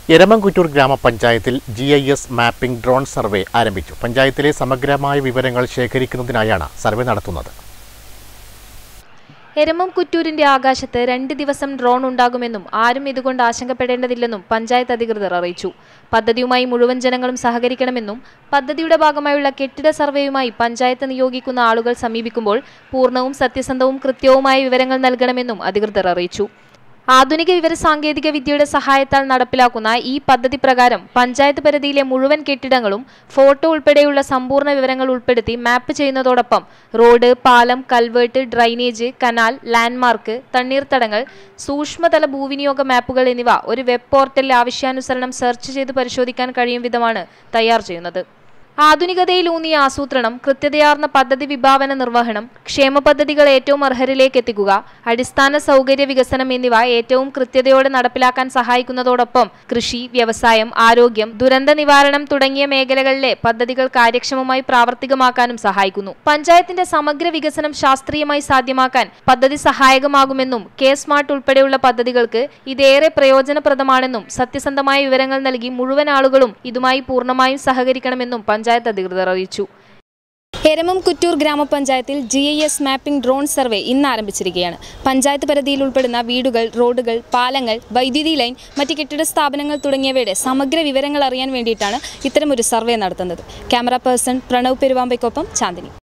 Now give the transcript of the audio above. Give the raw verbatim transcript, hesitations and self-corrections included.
എരമംകുറ്റൂർ ഗ്രാമപഞ്ചായത്തിൽ G I S mapping drone survey ആരംഭിച്ചു. പഞ്ചായത്തിലെ സമഗ്രമായ വിവരങ്ങൾ ശേഖരിക്കുന്നതിനായാണ് സർവേ നടത്തുന്നത്. എരമംകുറ്റൂരിന്റെ ആകാശത്ത് രണ്ട് ദിവസം ഡ്രോൺ ഉണ്ടാകുമെന്നും ആരും ഇതുകൊണ്ട് ആശങ്കപ്പെടേണ്ടതില്ലെന്നും പഞ്ചായത്ത് അധികൃതർ അറിയിച്ചു. പദ്ധതിയുമായി മുഴുവൻ ജനങ്ങളും സഹകരിക്കണമെന്നും പദ്ധതിയുടെ ഭാഗമായുള്ള കെട്ടിട സർവേയുമായി പഞ്ചായത്ത് നിയോഗിക്കുന്ന ആളുകൾ സമീപിക്കുമ്പോൾ പൂർണ്ണവും സത്യസന്ധവും കൃത്യവുമായ വിവരങ്ങൾ നൽകണമെന്നും അധികൃതർ അറിയിച്ചു. ആധുനിക വിവരസാങ്കേതിക വിദ്യയുടെ സഹായത്താൽ നടപ്പിലാക്കുന്ന ഈ പദ്ധതി പ്രകാരം പഞ്ചായത്ത് പരിധിയിലെ മുഴുവൻ കെട്ടിടങ്ങളും ഫോട്ടോ ഉൾപ്പെടെയുള്ള സമ്പൂർണ്ണ വിവരങ്ങൾ ഉൾപ്പെടുത്തി മാപ്പ് ചെയ്യുന്നതോടൊപ്പം റോഡ്, പാലം, കൽവേർട്ട്, ഡ്രൈനേജ്, കനാൽ, ലാൻഡ്മാർക്ക്, തണ്ണീർത്തടങ്ങൾ, സൂക്ഷ്മതല ഭൂവിനിയോഗ മാപ്പുകൾ എന്നിവ ഒരു വെബ് പോർട്ടലിൽ ആവശ്യാനുസരണം സെർച്ച് ചെയ്ത് പരിശോധിക്കാൻ കഴിയും വിധമാണ് തയ്യാർ ചെയ്യുന്നത്. ആധുനികതയിലൂന്നിയ ആസൂത്രണം, കൃത്യതയാർന്ന പദ്ധതി വിഭാവന നിർവഹണം, ക്ഷേമ പദ്ധതികൾ ഏറ്റവും അർഹരിലേക്ക് എത്തിക്കുക, അടിസ്ഥാന സൗകര്യ വികസനം എന്നിവ ഏറ്റവും കൃത്യതയോടെ നടപ്പിലാക്കാൻ സഹായിക്കുന്നതോടൊപ്പം കൃഷി, വ്യവസായം, ആരോഗ്യം, ദുരന്ത നിവാരണം തുടങ്ങിയ മേഖലകളിലെ പദ്ധതികൾ കാര്യക്ഷമമായി പ്രാവർത്തികമാക്കാനും സഹായിക്കുന്നു. പഞ്ചായത്തിന്റെ സമഗ്ര വികസനം ശാസ്ത്രീയമായി സാധ്യമാക്കാൻ പദ്ധതി സഹായകമാകുമെന്നും കെ സ്മാർട്ട് ഉൾപ്പെടെയുള്ള പദ്ധതികൾക്ക് ഇതേറെ പ്രയോജനപ്രദമാണെന്നും സത്യസന്ധമായ വിവരങ്ങൾ നൽകി മുഴുവൻ ആളുകളും ഇതുമായി പൂർണ്ണമായും സഹകരിക്കണമെന്നും പഞ്ചായത്ത് അധികൃതർ അറിയിച്ചു. എരമംകുറ്റൂർ ഗ്രാമപഞ്ചായത്തിൽ G I S mapping drone survey ഇന്ന് ആരംഭിച്ചിരിക്കുകയാണ്. പഞ്ചായത്ത് പരിധിയിൽ ഉൾപ്പെടുന്ന വീടുകൾ, റോഡുകൾ, പാലങ്ങൾ, വൈദ്യുതി ലൈൻ, മറ്റ് കെട്ടിട സ്ഥാപനങ്ങൾ തുടങ്ങിയവയുടെ സമഗ്ര വിവരങ്ങൾ അറിയാൻ വേണ്ടിയിട്ടാണ് ഇത്തരമൊരു സർവേ നടത്തുന്നത്. ക്യാമറ പേഴ്സൺ പ്രണവ് പെരുവാമ്പയ്ക്കൊപ്പം ചാന്ദിനി.